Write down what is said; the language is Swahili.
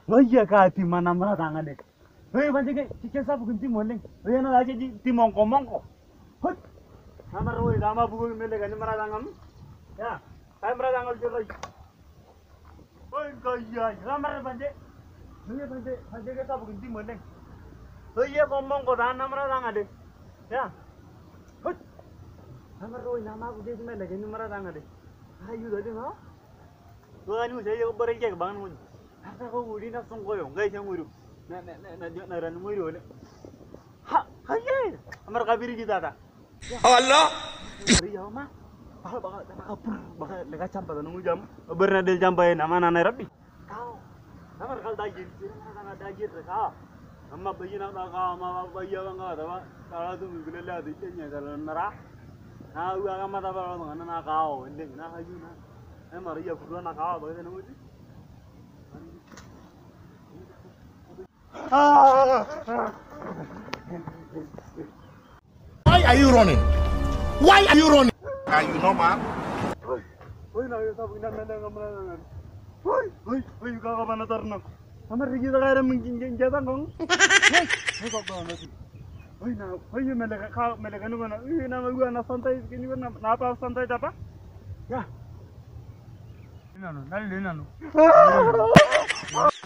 Iya kati mana mana tangan dek. Hei banci ke ciken sapu kunci moling. Hei na aja di mongko mongko. Hut. Nama roi nama buku mele kan mana tangan. Ya, saya mana tangan jual. Hei kaya, nama banci. Hei banci ke sapu kunci moling. Hei ya ngomong kok tangan nama tangan dek. Ya. Hut. Nama roi nama buku mele kan mana tangan dek. Ayo tadi no. Gua anu saya beri cek bangun mun. Apa kau uri nak song koyo, guys yang uru. Na ran uru le. Ha, haye. Amar kabiri kita ta. Allah. Beri ya mah. Bakal lega campa nunggu jam. Berna del jampai nama nana rabbi. Kau. Amar kal dagir, nana dagir ka. Amma bayi nak kau, amma bayi bang kau, tapi kalau tu mungkin le ada ikannya kalau nara. Na uang amma tak perlu nana kau, ini na hayu na. Amar iya kurang nak kau, bagai nunggu tu. Why are you running? Why are you running? Are you normal? Hoy, na yo sabu ina mena ngamana. Hoy, ka mana tarnak. Amar rigi da gaira mungkin jatan kong. Hoy, kok ba nasi. Hoy, mele kanu kana. Na gua na santai kini na apa santai apa? Ya. Ina no, nali ina no.